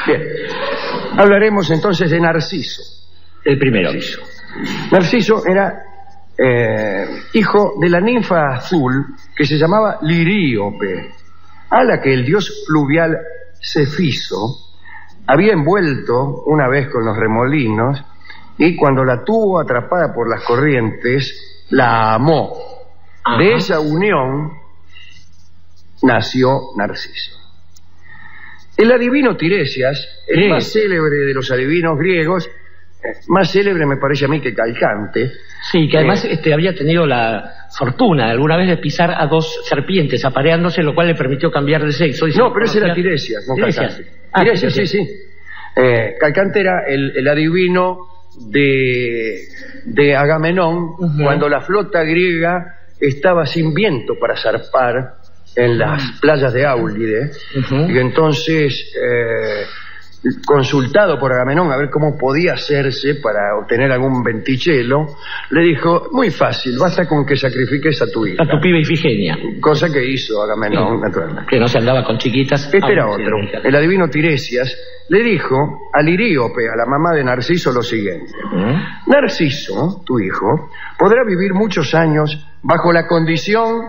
Bien. Hablaremos entonces de Narciso. El primero. Narciso era hijo de la ninfa azul que se llamaba Liríope, a la que el dios fluvial Cefiso había envuelto una vez con los remolinos, y cuando la tuvo atrapada por las corrientes, la amó. Ajá. De esa unión nació Narciso. El adivino Tiresias, el más célebre de los adivinos griegos, más célebre me parece a mí que Calcante. Sí, que además había tenido la fortuna alguna vez de pisar a dos serpientes apareándose, lo cual le permitió cambiar de sexo. No, pero ese era Tiresias, no Calcante. Tiresias, sí. Calcante era el adivino de Agamenón, cuando la flota griega estaba sin viento para zarpar en las playas de Áulide, y entonces, consultado por Agamenón a ver cómo podía hacerse para obtener algún ventichelo, le dijo: muy fácil, basta con que sacrifiques a tu hija. A tu piba Ifigenia. Cosa que hizo Agamenón, naturalmente. Que no se andaba con chiquitas. Este era otro. El adivino Tiresias le dijo a Liríope, a la mamá de Narciso, lo siguiente: Narciso, tu hijo, podrá vivir muchos años bajo la condición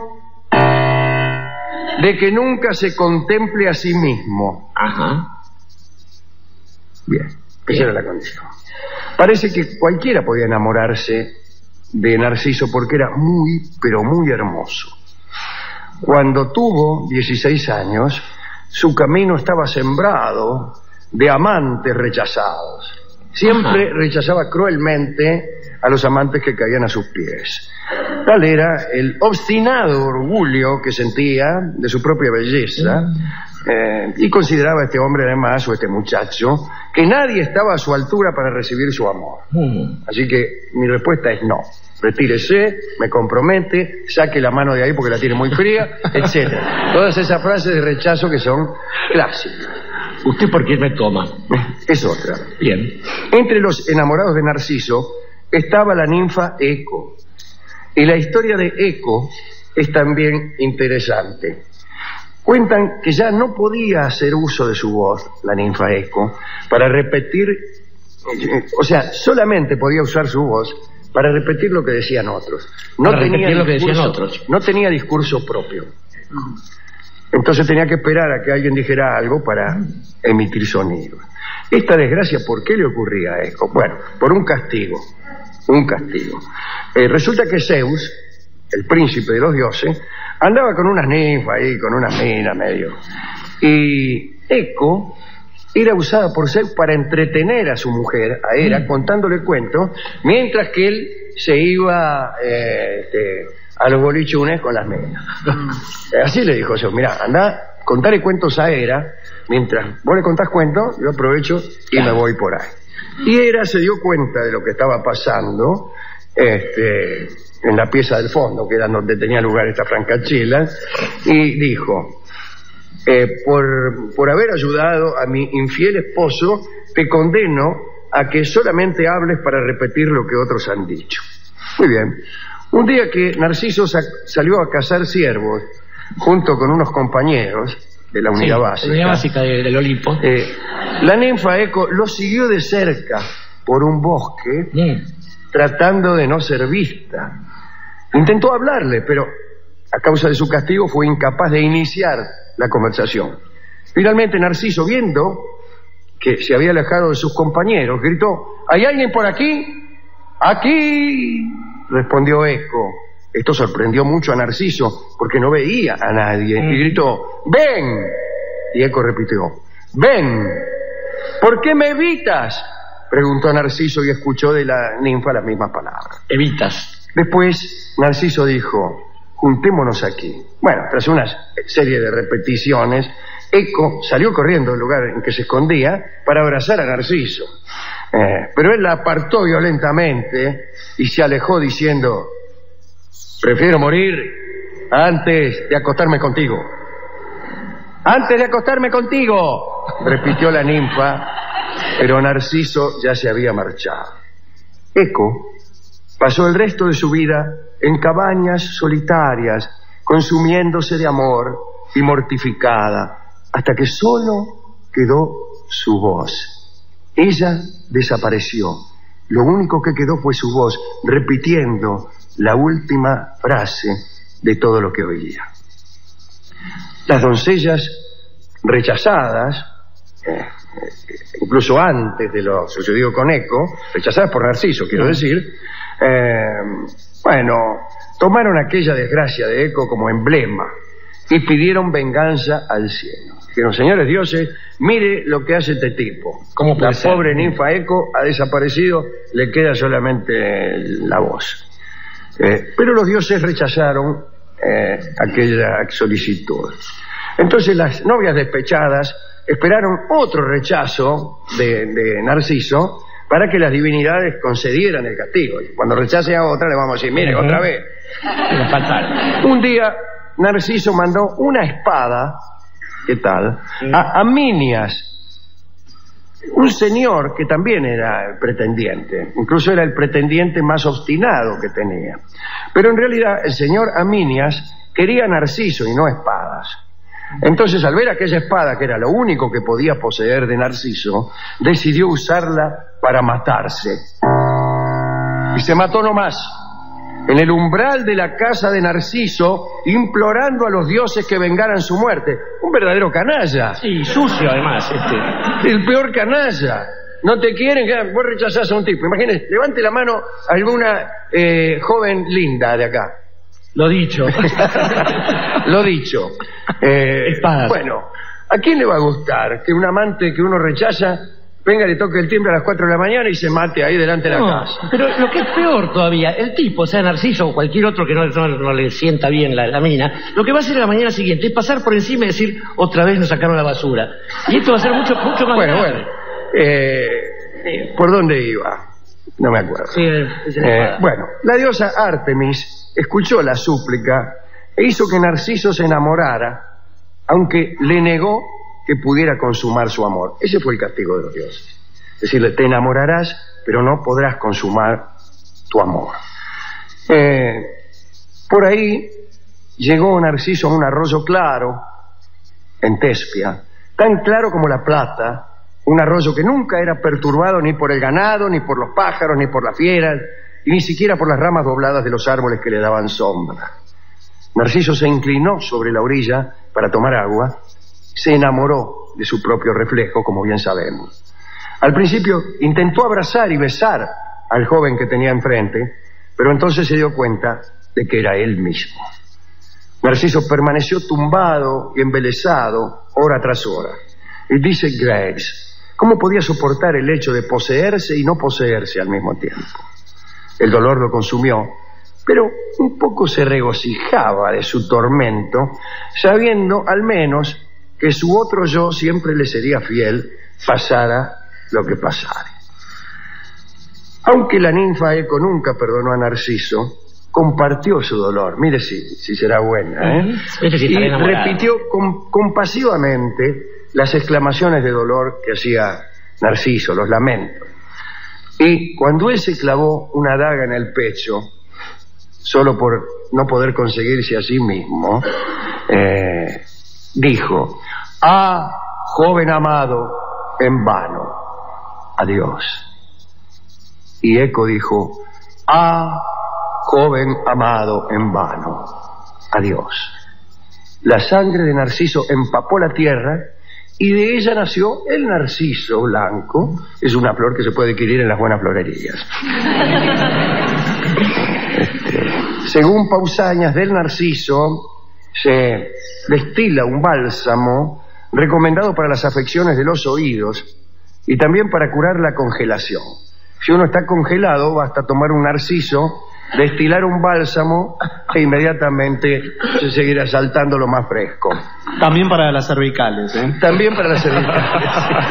de que nunca se contemple a sí mismo. Ajá. Bien, esa era la condición. Parece que cualquiera podía enamorarse de Narciso porque era muy, pero muy hermoso. Cuando tuvo 16 años, su camino estaba sembrado de amantes rechazados. Siempre rechazaba cruelmente a los amantes que caían a sus pies. Tal era el obstinado orgullo que sentía de su propia belleza, y consideraba a este hombre, además, o este muchacho, que nadie estaba a su altura para recibir su amor. Así que mi respuesta es no. Retírese, me compromete, saque la mano de ahí porque la tiene muy fría, etc. Todas esas frases de rechazo que son clásicas. ¿Usted por qué me toma? Es otra. Bien. Entre los enamorados de Narciso estaba la ninfa Eco. Y la historia de Eco es también interesante. Cuentan que ya no podía hacer uso de su voz, la ninfa Eco, para repetir, o sea, solamente podía usar su voz para repetir lo que decían otros. No tenía discurso propio. Entonces tenía que esperar a que alguien dijera algo para emitir sonido. Esta desgracia, ¿por qué le ocurría a Eco? Bueno, por un castigo. Resulta que Zeus, el príncipe de los dioses, andaba con unas ninfas ahí, con unas minas medio. Y Eco era usada por Zeus para entretener a su mujer, a Hera, contándole cuentos, mientras que él se iba a los bolichunes con las minas. Así le dijo Zeus: mirá, andá, contale cuentos a Hera, mientras vos le contás cuentos, yo aprovecho y me voy por ahí. Y Hera se dio cuenta de lo que estaba pasando en la pieza del fondo, que era donde tenía lugar esta francachela, y dijo: por haber ayudado a mi infiel esposo, te condeno a que solamente hables para repetir lo que otros han dicho. Muy bien. Un día que Narciso salió a cazar ciervos junto con unos compañeros de la unidad básica. La unidad básica del Olimpo. La ninfa Eco lo siguió de cerca por un bosque, tratando de no ser vista. Intentó hablarle, pero a causa de su castigo fue incapaz de iniciar la conversación. Finalmente Narciso, viendo que se había alejado de sus compañeros, gritó: ¿hay alguien por aquí? ¡Aquí!, respondió Eco. Esto sorprendió mucho a Narciso, porque no veía a nadie, y gritó: ¡ven! Y Eco repitió: ¡ven! ¿Por qué me evitas?, preguntó Narciso, y escuchó de la ninfa las mismas palabras. Evitas. Después Narciso dijo: juntémonos aquí. Bueno, tras una serie de repeticiones, Eco salió corriendo del lugar en que se escondía para abrazar a Narciso. Pero él la apartó violentamente y se alejó diciendo: prefiero morir antes de acostarme contigo. ¡Antes de acostarme contigo!, repitió la ninfa, pero Narciso ya se había marchado. Eco pasó el resto de su vida en cabañas solitarias, consumiéndose de amor y mortificada, hasta que solo quedó su voz. Ella desapareció. Lo único que quedó fue su voz, repitiendo la última frase de todo lo que oía. Las doncellas rechazadas, incluso antes de lo sucedido con Eco, rechazadas por Narciso, quiero decir, tomaron aquella desgracia de Eco como emblema y pidieron venganza al cielo. Dijeron: señores dioses, mire lo que hace este tipo. La pobre ninfa Eco ha desaparecido, le queda solamente la voz. Pero los dioses rechazaron aquella solicitud. Entonces las novias despechadas esperaron otro rechazo de Narciso para que las divinidades concedieran el castigo. Y cuando rechace a otra, le vamos a decir: mire, otra vez. Un día Narciso mandó una espada, ¿qué tal?, a Aminias, un señor que también era el pretendiente, incluso era el pretendiente más obstinado que tenía. Pero en realidad el señor Aminias quería a Narciso y no espadas. Entonces, al ver aquella espada, que era lo único que podía poseer de Narciso, decidió usarla para matarse. Y se mató nomás, en el umbral de la casa de Narciso, implorando a los dioses que vengaran su muerte. Un verdadero canalla. Sí, sucio además. El peor canalla. No te quieren, vos rechazás a un tipo. Imagínese, levante la mano alguna joven linda de acá. Lo dicho. Lo dicho. Bueno, ¿a quién le va a gustar que un amante que uno rechaza venga, le toque el timbre a las 4 de la mañana y se mate ahí delante de la casa? Pero lo que es peor todavía, el tipo, sea Narciso o cualquier otro que no le sienta bien la mina, lo que va a hacer a la mañana siguiente es pasar por encima y decir: otra vez nos sacaron la basura. Y esto va a ser mucho más grave. ¿Por dónde iba? No me acuerdo. Sí, bueno, la diosa Artemis escuchó la súplica e hizo que Narciso se enamorara, aunque le negó que pudiera consumar su amor. Ese fue el castigo de los dioses. Es decir, te enamorarás, pero no podrás consumar tu amor. Por ahí llegó Narciso a un arroyo claro, en Tespia, tan claro como la plata, un arroyo que nunca era perturbado ni por el ganado, ni por los pájaros, ni por las fieras, y ni siquiera por las ramas dobladas de los árboles que le daban sombra. Narciso se inclinó sobre la orilla para tomar agua. Se enamoró de su propio reflejo, como bien sabemos. Al principio intentó abrazar y besar al joven que tenía enfrente, pero entonces se dio cuenta de que era él mismo. Narciso permaneció tumbado y embelesado hora tras hora. Y dice Graves: ¿cómo podía soportar el hecho de poseerse y no poseerse al mismo tiempo? El dolor lo consumió, pero un poco se regocijaba de su tormento, sabiendo al menos que su otro yo siempre le sería fiel, pasara lo que pasara. Aunque la ninfa Eco nunca perdonó a Narciso, compartió su dolor. Mire si será buena, ¿eh? Y repitió compasivamente las exclamaciones de dolor que hacía Narciso, los lamentos. Y cuando él se clavó una daga en el pecho, solo por no poder conseguirse a sí mismo, dijo: «Ah, joven amado, en vano, adiós». Y Eco dijo: «Ah, joven amado, en vano, adiós». La sangre de Narciso empapó la tierra y de ella nació el narciso blanco. Es una flor que se puede adquirir en las buenas florerías. Según Pausanias, del narciso se destila un bálsamo recomendado para las afecciones de los oídos y también para curar la congelación. Si uno está congelado, basta tomar un narciso, destilar un bálsamo e inmediatamente se seguirá saltando lo más fresco. También para las cervicales, ¿eh? También para las cervicales.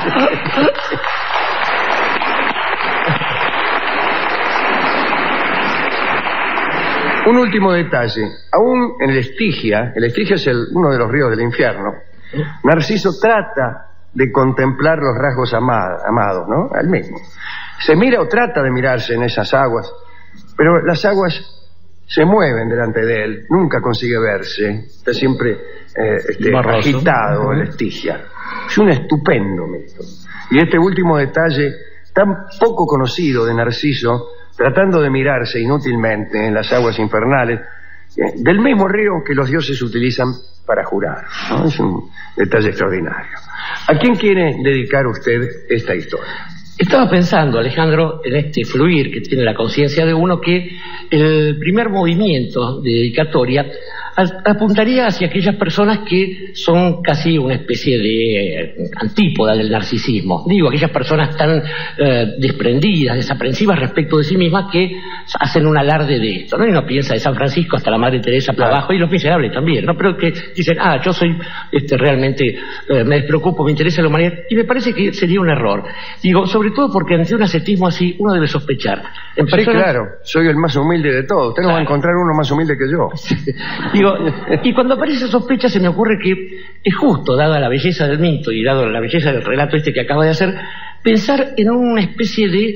Un último detalle. Aún en el Estigia es uno de los ríos del infierno, Narciso trata de contemplar los rasgos amados, ¿no? Al mismo. Se mira o trata de mirarse en esas aguas, pero las aguas se mueven delante de él, nunca consigue verse, está siempre agitado, el Estigia. Es un estupendo mito. Y este último detalle, tan poco conocido de Narciso, tratando de mirarse inútilmente en las aguas infernales, del mismo río que los dioses utilizan para jurar, ¿no? Es un detalle extraordinario. ¿A quién quiere dedicar usted esta historia? Estaba pensando, Alejandro, en este fluir que tiene la conciencia de uno, que el primer movimiento de dedicatoria apuntaría hacia aquellas personas que son casi una especie de antípoda del narcisismo. Digo, aquellas personas tan desprendidas, desaprensivas respecto de sí mismas, que hacen un alarde de esto, ¿no? Y uno piensa de San Francisco hasta la Madre Teresa para abajo, y los miserables también, ¿no? Pero que dicen, yo soy realmente, me despreocupo, me interesa la humanidad, y me parece que sería un error. Digo, sobre todo porque ante un ascetismo así, uno debe sospechar. En personas... Sí, claro, soy el más humilde de todos. Usted no va a encontrar uno más humilde que yo. Digo, y cuando aparece sospecha se me ocurre que es justo, dada la belleza del mito y dada la belleza del relato este que acaba de hacer, pensar en una especie de,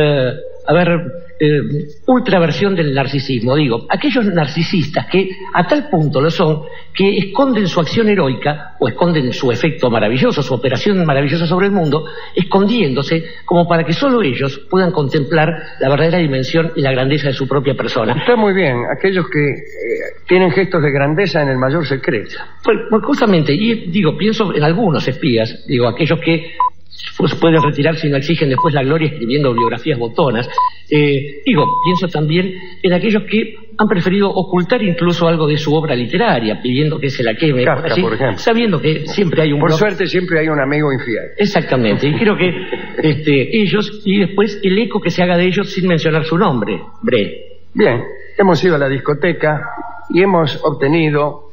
ultraversión del narcisismo. Digo, aquellos narcisistas que a tal punto lo son que esconden su acción heroica o esconden su efecto maravilloso, su operación maravillosa sobre el mundo, escondiéndose como para que solo ellos puedan contemplar la verdadera dimensión y la grandeza de su propia persona. Está muy bien, aquellos que tienen gestos de grandeza en el mayor secreto. Pues justamente, y digo, pienso en algunos espías, digo, aquellos que pueden retirarse y no exigen después la gloria escribiendo biografías botonas. Pienso también en aquellos que han preferido ocultar incluso algo de su obra literaria, pidiendo que se la queme, Kafka, así, por ejemplo. Sabiendo que siempre hay un... Por suerte siempre hay un amigo infiel. Exactamente, y creo que ellos, y después el eco que se haga de ellos sin mencionar su nombre, Bre. Bien, hemos ido a la discoteca y hemos obtenido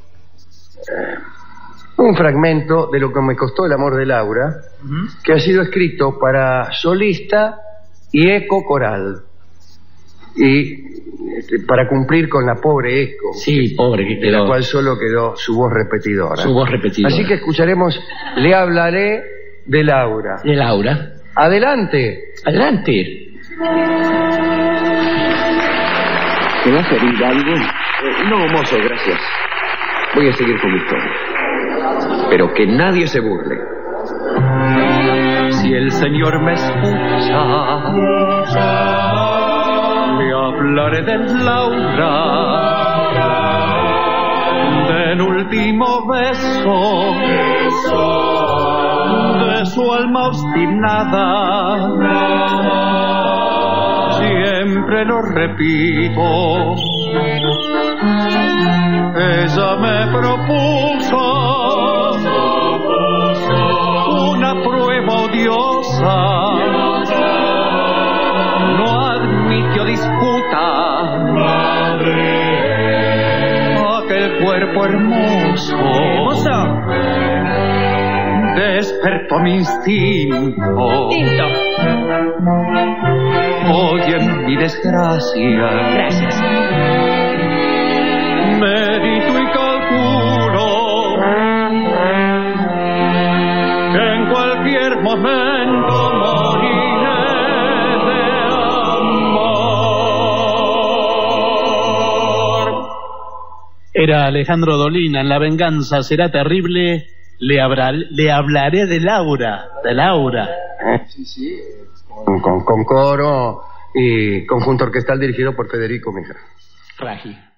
un fragmento de Lo que me costó el amor de Laura, que ha sido escrito para solista y eco coral, y para cumplir con la pobre eco, sí, pobre, que de quedó, la cual solo quedó su voz repetidora. Su voz repetidora. Así que escucharemos Le hablaré de Laura. De Laura. Adelante. Adelante. ¿Te va a servir algo? No, mozo, gracias. Voy a seguir con mi historia. Pero que nadie se burle. Si el Señor me escucha, le hablaré de Laura, del último beso, de su alma obstinada. Siempre lo repito, ella me propuso una prueba odiosa, no admitió disputa, aquel cuerpo hermoso despertó mi instinto. Hoy en mi desgracia, Gracias. medito y calculo que en cualquier momento moriré de amor. Era Alejandro Dolina en La venganza será terrible. Le hablaré de Laura. De Laura. Sí, con coro y conjunto orquestal dirigido por Federico Mejía. Ragi.